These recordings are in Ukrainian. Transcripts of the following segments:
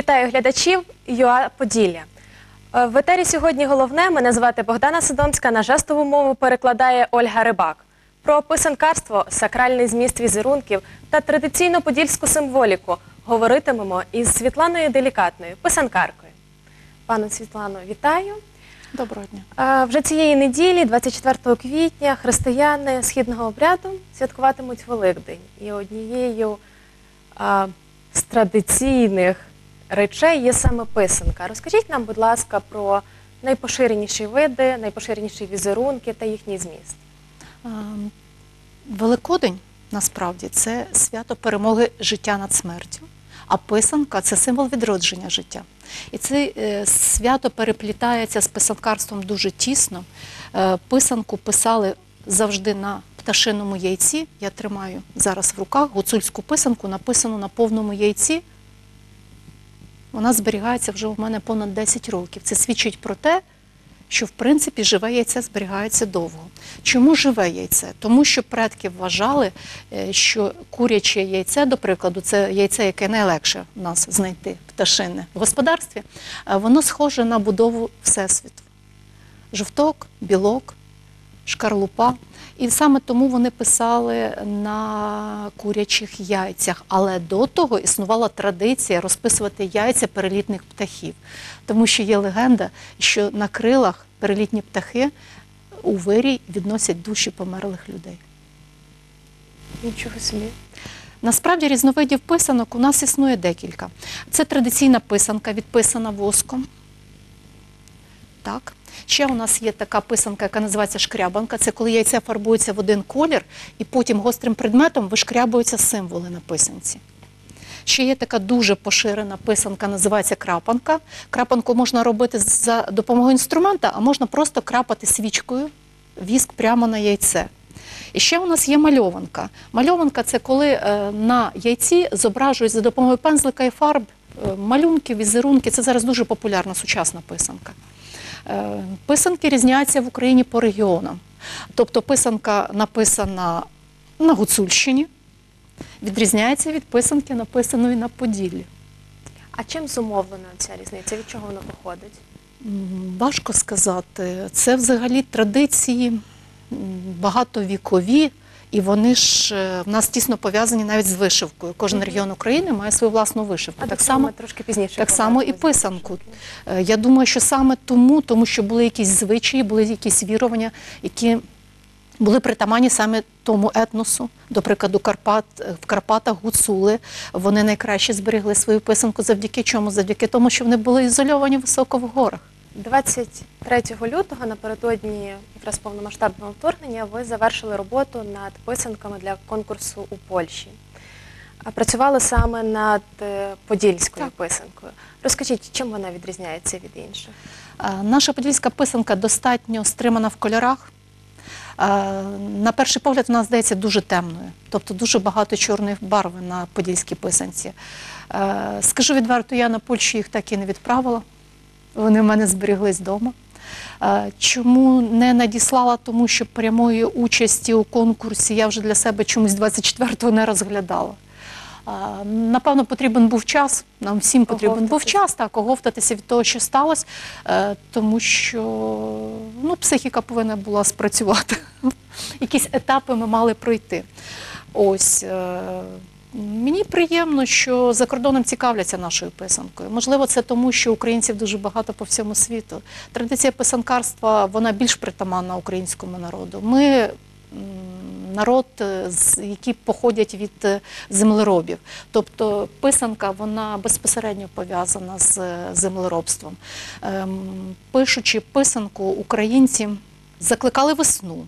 Вітаю глядачів ЮА Поділля. В етері сьогодні головне. Мене звати Богдана Сидомська. На жестову мову перекладає Ольга Рибак. Про писанкарство, сакральний зміст візерунків та традиційну подільську символіку говоритимемо із Світланою Делікатною, писанкаркою. Пану Світлано, вітаю. Доброго дня. Вже цієї неділі, 24 квітня, християни східного обряду святкуватимуть Великдень. І однією з традиційних речей є саме писанка. Розкажіть нам, будь ласка, про найпоширеніші види, найпоширеніші візерунки та їхній зміст. Великодень, насправді, це свято перемоги життя над смертю, а писанка – це символ відродження життя. І це свято переплітається з писанкарством дуже тісно. Писанку писали завжди на пташиному яйці. Я тримаю зараз в руках гуцульську писанку, написану на повному яйці. Вона зберігається вже у мене понад 10 років. Це свідчить про те, що, в принципі, живе яйце зберігається довго. Чому живе яйце? Тому що предки вважали, що куряче яйце, до прикладу, це яйце, яке найлегше в нас знайти, пташине, в господарстві, воно схоже на будову Всесвіту. Жовток, білок, шкарлупа. І саме тому вони писали на курячих яйцях. Але до того існувала традиція розписувати яйця перелітних птахів. Тому що є легенда, що на крилах перелітні птахи у вирій відносять душі померлих людей. Нічого собі. Насправді різновидів писанок у нас існує декілька. Це традиційна писанка, відписана воском. Так. Ще у нас є така писанка, яка називається шкрябанка. Це коли яйця фарбуються в один колір і потім гострим предметом вишкрябуються символи на писанці. Ще є така дуже поширена писанка, називається крапанка. Крапанку можна робити за допомогою інструмента, а можна просто крапати свічкою віск прямо на яйце. І ще у нас є мальованка. Мальованка – це коли на яйці зображують за допомогою пензлика і фарб малюнки, візерунки. Це зараз дуже популярна сучасна писанка. Писанки різняться в Україні по регіонам. Тобто писанка, написана на Гуцульщині, відрізняється від писанки, написаної на Поділлі. А чим зумовлена ця різниця? Від чого вона походить? Важко сказати. Це взагалі традиції багатовікові, і вони ж в нас тісно пов'язані навіть з вишивкою. Кожен регіон України має свою власну вишивку. Так само трошки пізніше. Так само і писанку. Я думаю, що саме тому що були якісь звичаї, були якісь вірування, які були притаманні саме тому етносу. До прикладу, в Карпатах гуцули, вони найкраще зберегли свою писанку завдяки чому? Завдяки тому, що вони були ізольовані високо в горах. 23 лютого, напередодні якраз повномасштабного вторгнення, ви завершили роботу над писанками для конкурсу у Польщі. Працювали саме над подільською писанкою. Розкажіть, чим вона відрізняється від інших? Наша подільська писанка достатньо стримана в кольорах. На перший погляд вона здається дуже темною, тобто дуже багато чорної барви на подільській писанці. Скажу відверто, я на Польщу їх так і не відправила. Вони в мене зберіглись вдома. Чому не надіслала? Тому що прямої участі у конкурсі я вже для себе чомусь 24-го не розглядала. Напевно, потрібен був час, нам всім потрібен був час, так, оговтатися від того, що сталося, тому що психіка повинна була спрацювати. Якісь етапи ми мали пройти. Ось. Мені приємно, що за кордоном цікавляться нашою писанкою. Можливо, це тому, що українців дуже багато по всьому світу. Традиція писанкарства, вона більш притаманна українському народу. Ми народ, які походять від землеробів. Тобто писанка, вона безпосередньо пов'язана з землеробством. Пишучи писанку, українці закликали весну.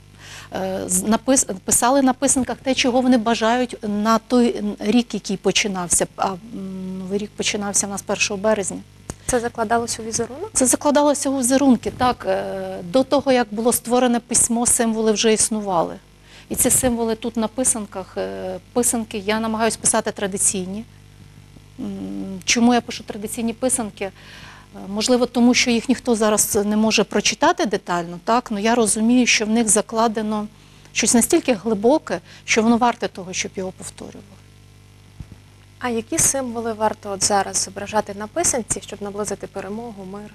Писали на писанках те, чого вони бажають на той рік, який починався. А Новий рік починався у нас 1 березня. Це закладалося у візерунок? Це закладалося у візерунки, так. До того, як було створене письмо, символи вже існували. І ці символи тут на писанках, писанки, я намагаюся писати традиційні. Чому я пишу традиційні писанки? Можливо, тому що їх ніхто зараз не може прочитати детально, так? Але я розумію, що в них закладено щось настільки глибоке, що воно варте того, щоб його повторювали. А які символи варто от зараз зображати на писанці, щоб наблизити перемогу, мир?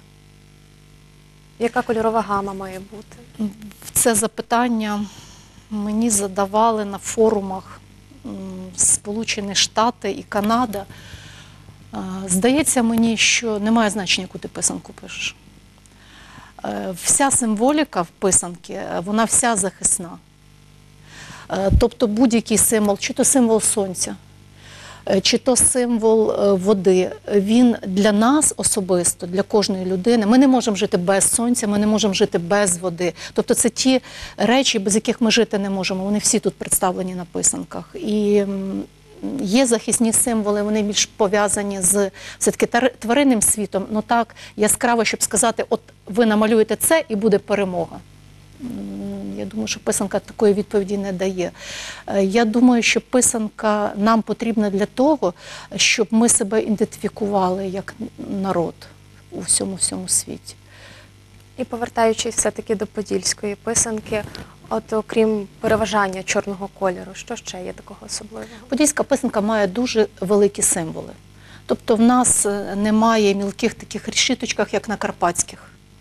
Яка кольорова гама має бути? Це запитання мені задавали на форумах Сполучені Штати і Канада. Здається мені, що немає значення, яку ти писанку пишеш. Вся символіка в писанці, вона вся захисна. Тобто будь-який символ, чи то символ сонця, чи то символ води, він для нас особисто, для кожної людини, ми не можемо жити без сонця, ми не можемо жити без води. Тобто це ті речі, без яких ми жити не можемо, вони всі тут представлені на писанках. І є захисні символи, вони більш пов'язані з все-таки тваринним світом, ну так яскраво, щоб сказати, от ви намалюєте це і буде перемога. Я думаю, що писанка такої відповіді не дає. Я думаю, що писанка нам потрібна для того, щоб ми себе ідентифікували як народ у всьому світі. І повертаючись все-таки до подільської писанки, от окрім переважання чорного кольору, що ще є такого особливого? Подільська писанка має дуже великі символи. Тобто в нас немає мілких таких решіточках, як на карпатських.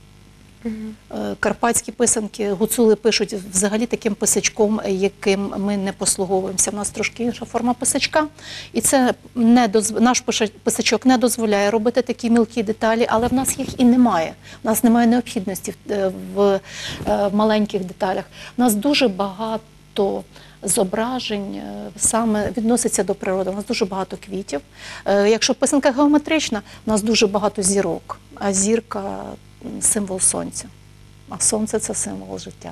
Карпатські писанки, гуцули пишуть взагалі таким писачком, яким ми не послуговуємося. У нас трошки інша форма писачка, і це наш писачок не дозволяє робити такі мілкі деталі, але в нас їх і немає. У нас немає необхідності в маленьких деталях. У нас дуже багато зображень саме відноситься до природи. У нас дуже багато квітів. Якщо писанка геометрична, у нас дуже багато зірок, а зірка – символ сонця, а сонце – це символ життя.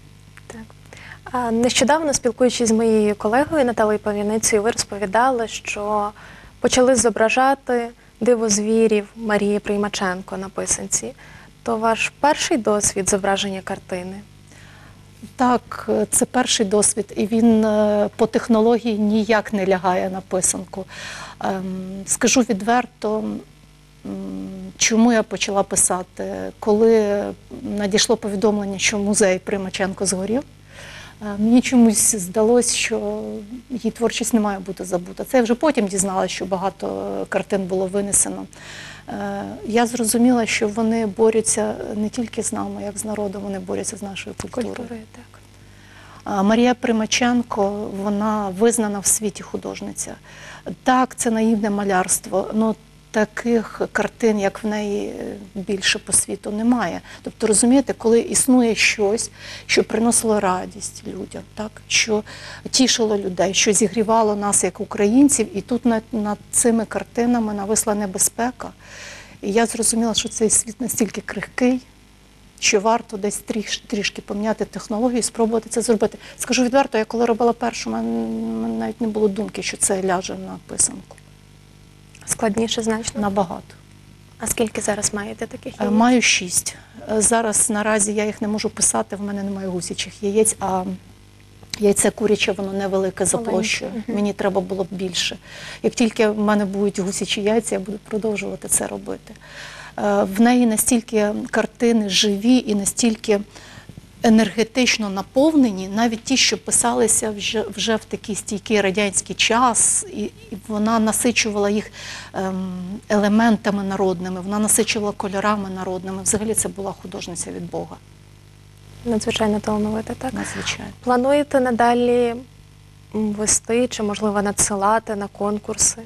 Так. Нещодавно, спілкуючись з моєю колегою Наталею Пав'яницею, ви розповідали, що почали зображати «Диво звірів» Марії Приймаченко на писанці. То ваш перший досвід зображення картини? Так, це перший досвід, і він по технології ніяк не лягає на писанку. Скажу відверто, чому я почала писати? Коли надійшло повідомлення, що музей Приймаченко згорів, мені чомусь здалося, що її творчість не має бути забута. Це я вже потім дізналася, що багато картин було винесено. Я зрозуміла, що вони борються не тільки з нами, як з народом, вони борються з нашою культурою. Так. Марія Приймаченко, вона визнана в світі художниця. Так, це наївне малярство, але таких картин, як в неї, більше по світу немає. Тобто, розумієте, коли існує щось, що приносило радість людям, так? Що тішило людей, що зігрівало нас як українців, і тут над цими картинами нависла небезпека. І я зрозуміла, що цей світ настільки крихкий, що варто десь трішки поміняти технологію і спробувати це зробити. Скажу відверто, я коли робила першу, в мене навіть не було думки, що це ляже на писанку. Складніше значно? Набагато. А скільки зараз маєте таких яєць? Маю 6. Зараз наразі я їх не можу писати, в мене немає гусячих яєць, а яйце куряче, воно невелике за площею. Мені треба було б більше. Як тільки в мене будуть гусячі яйця, я буду продовжувати це робити. В неї настільки картини живі і настільки енергетично наповнені, навіть ті, що писалися вже в такий стійкий радянський час, і вона насичувала їх елементами народними, вона насичувала кольорами народними. Взагалі це була художниця від Бога. Надзвичайно талановита, так? Надзвичайно. Плануєте надалі вести чи, можливо, надсилати на конкурси?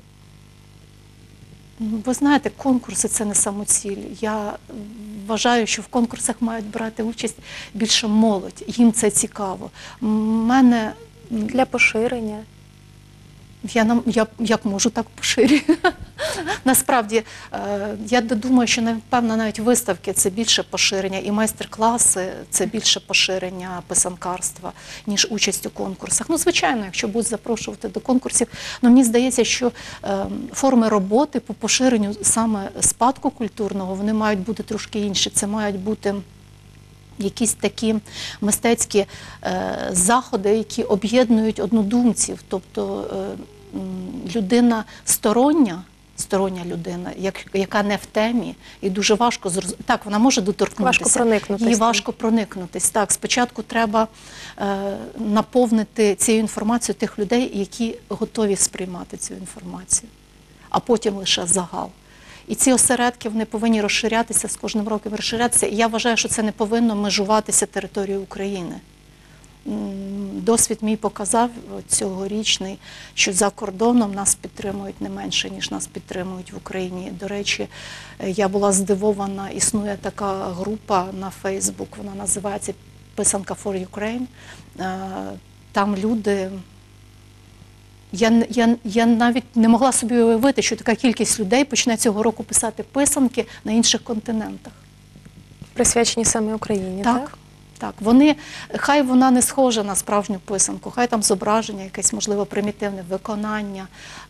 Ви знаєте, конкурси – це не самоціль. Я вважаю, що в конкурсах мають брати участь більше молодь. Їм це цікаво. Мене для поширення? Я як можу, так поширюю. Насправді, я думаю, що, напевно, навіть виставки – це більше поширення, і майстер-класи – це більше поширення писанкарства, ніж участь у конкурсах. Ну, звичайно, якщо будуть запрошувати до конкурсів, але мені здається, що форми роботи по поширенню саме спадку культурного, вони мають бути трошки інші. Це мають бути якісь такі мистецькі заходи, які об'єднують однодумців, тобто людина стороння людина, яка не в темі, і дуже важко зрозуміти. Так, вона може доторкнутися. Важко проникнутися. Їй важко проникнутися. Так, спочатку треба наповнити цією інформацією тих людей, які готові сприймати цю інформацію. а потім лише загал. І ці осередки вони повинні розширятися, з кожним роком розширятися. І я вважаю, що це не повинно межуватися територією України. Досвід мій показав цьогорічний, що за кордоном нас підтримують не менше, ніж нас підтримують в Україні. До речі, я була здивована, існує така група на Facebook, вона називається «Писанка for Ukraine». Там люди... Я навіть не могла собі уявити, що така кількість людей почне цього року писати писанки на інших континентах. Присвячені саме Україні, так? Так. Вони, хай вона не схожа на справжню писанку, хай там зображення, якесь, можливо, примітивне виконання,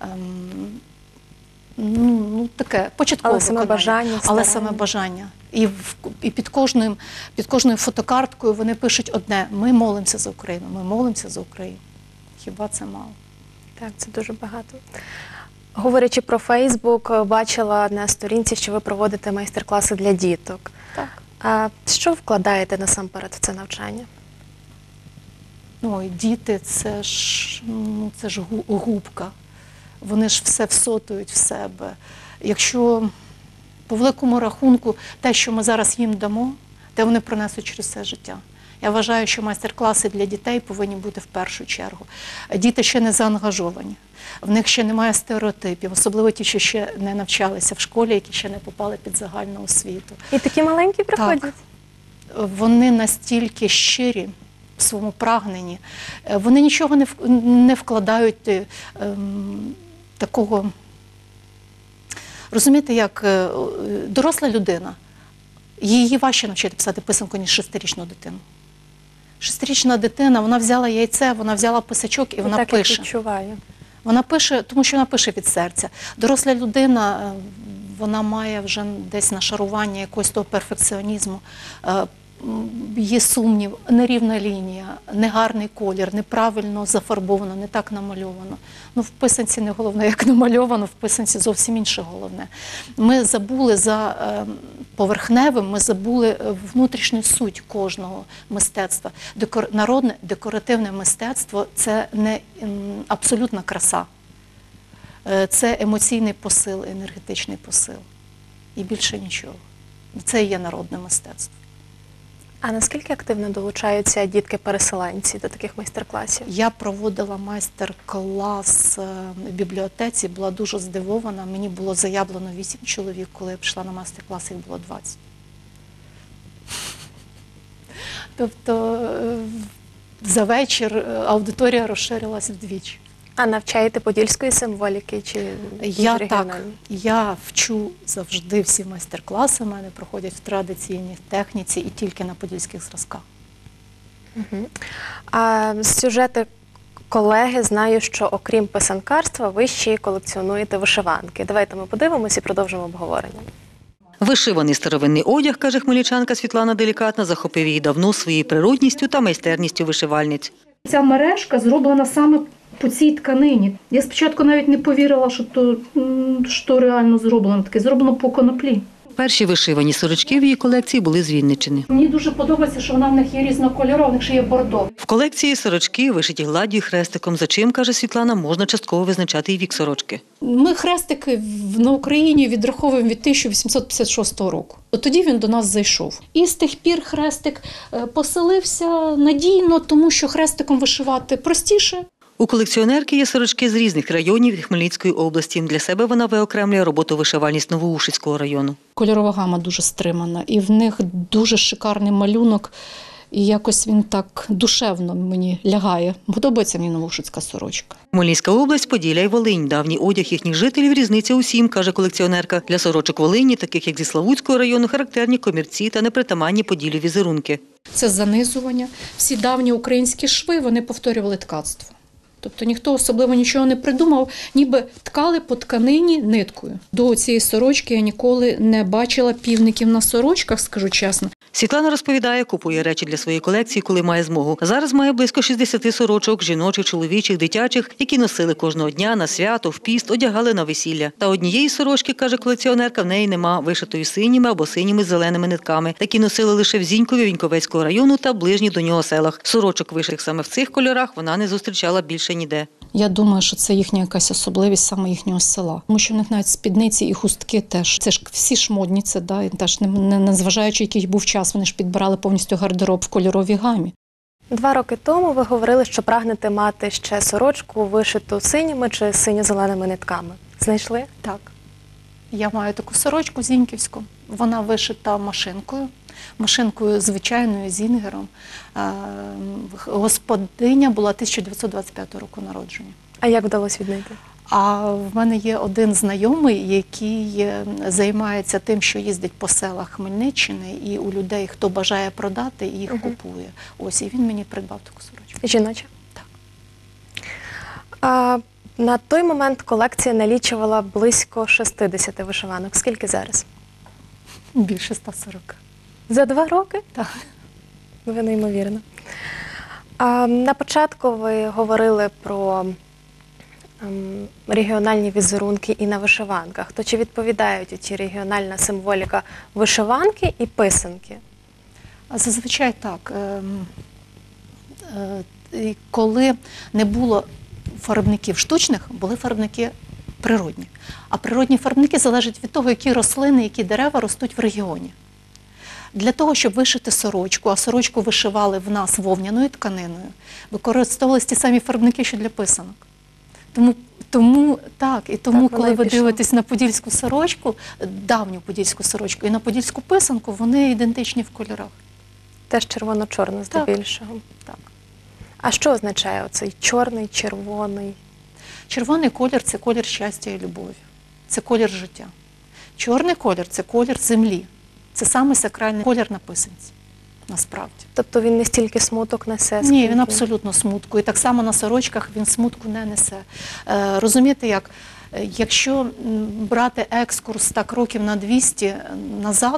таке початкове але саме бажання, але саме бажання. І під кожною фотокарткою вони пишуть одне: ми молимося за Україну, ми молимося за Україну. Хіба це мало? Так, це дуже багато. Говорячи про Фейсбук, бачила на сторінці, що ви проводите майстер-класи для діток. Так. А що вкладаєте насамперед в це навчання? Ой, діти, це ж губка. Вони ж все всотують в себе. Якщо по великому рахунку те, що ми зараз їм дамо, те вони принесуть через все життя. Я вважаю, що майстер-класи для дітей повинні бути в першу чергу. Діти ще не заангажовані, в них ще немає стереотипів, особливо ті, що ще не навчалися в школі, які ще не попали під загальну освіту. І такі маленькі приходять? Так. Вони настільки щирі в своєму прагненні, вони нічого не вкладають такого. Розумієте, як доросла людина, її важче навчити писати писанку, ніж 6-річну дитину. 6-річна дитина, вона взяла яйце, вона взяла писачок і вона пише. Я відчуваю. Вона пише, тому що вона пише від серця. Доросла людина, вона має вже десь нашарування якогось того перфекціонізму. Є сумнів, нерівна лінія, негарний колір, неправильно зафарбовано, не так намальовано. В писанці не головне, як намальовано, в писанці зовсім інше головне. Ми забули за поверхневим, ми забули внутрішню суть кожного мистецтва. Народне декоративне мистецтво – це не абсолютна краса. Це емоційний посил, енергетичний посил. І більше нічого. Це і є народне мистецтво. А наскільки активно долучаються дітки-переселенці до таких майстер-класів? Я проводила майстер-клас в бібліотеці, була дуже здивована. Мені було заявлено 8 чоловік, коли я пішла на майстер-клас, їх було 20. Тобто за вечір аудиторія розширилась вдвічі. А навчаєте подільської символіки чи регіональної? Я вчу завжди всі майстер-класи, у мене проходять в традиційній техніці і тільки на подільських зразках. А з сюжету колеги знаю, що окрім писанкарства, ви ще й колекціонуєте вишиванки. Давайте ми подивимося і продовжимо обговорення. Вишиваний старовинний одяг, каже хмельничанка Світлана Делікатна, захопив її давно своєю природністю та майстерністю вишивальниць. Ця мережка зроблена саме по цій тканині. Я спочатку навіть не повірила, що реально зроблено. Таке зроблено по коноплі. Перші вишивані сорочки в її колекції були з Вінниччини. Мені дуже подобається, що вона в них є різнокольорова, в них ще є бордо. В колекції сорочки вишиті гладдю і хрестиком, за чим, каже Світлана, можна частково визначати і вік сорочки. Ми хрестики на Україні відраховуємо від 1856 року. От тоді він до нас зайшов. І з тих пір хрестик поселився надійно, тому що хрестиком вишивати простіше. У колекціонерки є сорочки з різних районів Хмельницької області. Для себе вона виокремлює роботу вишивальниць Новоушицького району. Кольорова гама дуже стримана, і в них дуже шикарний малюнок, і якось він так душевно мені лягає. Подобається мені Новоушицька сорочка. Хмельницька область, Поділля і Волинь. Давній одяг їхніх жителів різниця усім, каже колекціонерка. Для сорочок Волині, таких як зі Славутського району, характерні комірці та непритаманні Поділлю візерунки. Це занизування. Всі давні українські шви, вони повторювали ткацтво. Тобто ніхто особливо нічого не придумав, ніби ткали по тканині ниткою. До цієї сорочки я ніколи не бачила півників на сорочках, скажу чесно. Світлана розповідає, купує речі для своєї колекції, коли має змогу. Зараз має близько 60 сорочок, жіночих, чоловічих, дитячих, які носили кожного дня на свято, в піст, одягали на весілля. Та однієї сорочки, каже колекціонерка, в неї нема, вишитої синіми або синіми з зеленими нитками. Такі носили лише в Зінькові Віньковецького району та ближніх до нього селах. Сорочок, вишитих саме в цих кольорах, вона не зустрічала більше ніде. Я думаю, що це їхня якась особливість саме їхнього села. Тому що в них навіть спідниці і хустки теж. Це ж всі ж модні, це, да, і теж не зважаючи, який був час, вони ж підбирали повністю гардероб в кольоровій гамі. 2 роки тому ви говорили, що прагнете мати ще сорочку, вишиту синіми чи синьо-зеленими нитками. Знайшли? Так. Я маю таку сорочку зіньківську. Вона вишита машинкою звичайною, зінгером. Господиня була 1925 року народження. А як вдалося віднайти? А в мене є один знайомий, який займається тим, що їздить по селах Хмельниччини, і у людей, хто бажає продати, їх купує. Ось, і він мені придбав таку сорочку. Жіноча? Так. На той момент колекція налічувала близько 60 вишиванок. Скільки зараз? Більше 140. За 2 роки? Так. Ви неймовірно. На початку ви говорили про регіональні візерунки і на вишиванках. То чи відповідають ці регіональна символіка вишиванки і писанки? Зазвичай так. Коли не було фарбників штучних, були фарбники природні. А природні фарбники залежать від того, які рослини, які дерева ростуть в регіоні. Для того, щоб вишити сорочку, а сорочку вишивали в нас вовняною тканиною, використовувалися ті самі фарбники, що для писанок. Тому коли ви дивитесь на подільську сорочку, давню подільську сорочку і на подільську писанку, вони ідентичні в кольорах. Теж червоно-чорно здебільшого. Так. А що означає оцей чорний, червоний? Червоний колір – це колір щастя і любові. Це колір життя. Чорний колір – це колір землі. Це саме сакральний колір на писанці, насправді. Тобто він не стільки смуток несе? Ні, він абсолютно смутку. І так само на сорочках він смутку не несе. Розумієте як? Якщо брати екскурс так років на 200 назад,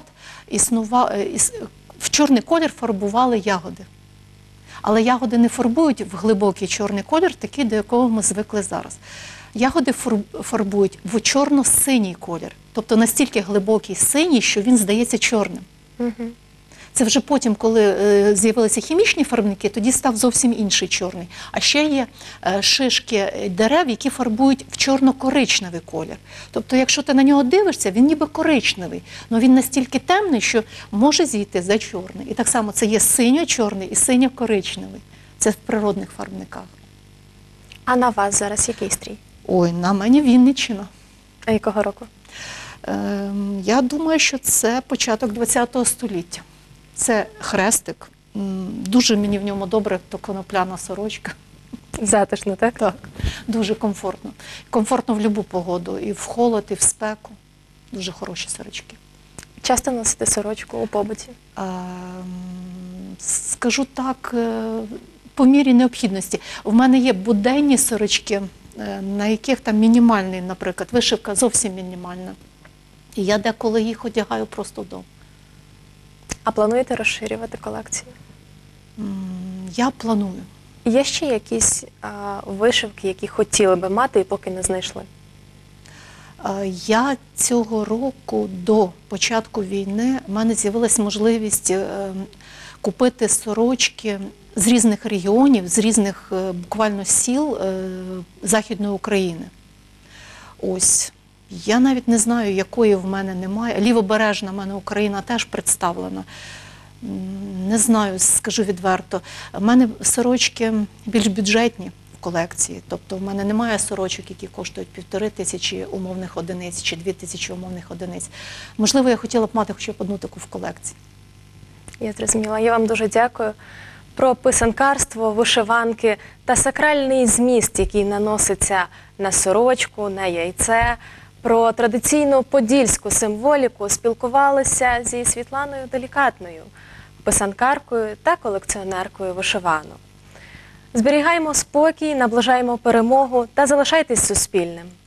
в чорний колір фарбували ягоди. Але ягоди не фарбують в глибокий чорний колір, такий, до якого ми звикли зараз. Ягоди фарбують в чорно-синій колір. Тобто настільки глибокий синій, що він здається чорним. Угу. Це вже потім, коли з'явилися хімічні фарбники, тоді став зовсім інший чорний. А ще є шишки дерев, які фарбують в чорно-коричневий колір. Тобто, якщо ти на нього дивишся, він ніби коричневий, але він настільки темний, що може зійти за чорний. І так само це є синьо-чорний і синьо-коричневий. Це в природних фарбниках. А на вас зараз який стрій? Ой, на мені Вінниччина. А якого року? Я думаю, що це початок ХХ століття. Це хрестик. Дуже мені в ньому добре, то конопляна сорочка. Затишно, так? Так, дуже комфортно. Комфортно в будь-яку погоду. І в холод, і в спеку. Дуже хороші сорочки. Часто носите сорочку у побуті? Скажу так, по мірі необхідності. У мене є буденні сорочки, на яких там мінімальний, наприклад, вишивка зовсім мінімальна. І я деколи їх одягаю просто вдома. А плануєте розширювати колекцію? Я планую. Є ще якісь вишивки, які хотіли би мати і поки не знайшли? Я цього року до початку війни, в мене з'явилась можливість купити сорочки з різних регіонів, з різних буквально сіл Західної України. Ось. Я навіть не знаю, якої в мене немає. Лівобережна в мене Україна теж представлена. Не знаю, скажу відверто. У мене сорочки більш бюджетні в колекції. Тобто в мене немає сорочок, які коштують 1500 умовних одиниць чи 2000 умовних одиниць. Можливо, я хотіла б мати хоча б одну таку в колекції. Я зрозуміла. Я вам дуже дякую. Про писанкарство, вишиванки та сакральний зміст, який наноситься на сорочку, на яйце, про традиційну подільську символіку спілкувалися зі Світланою Делікатною, писанкаркою та колекціонеркою вишиванок. Зберігаємо спокій, наближаємо перемогу та залишайтесь Суспільним.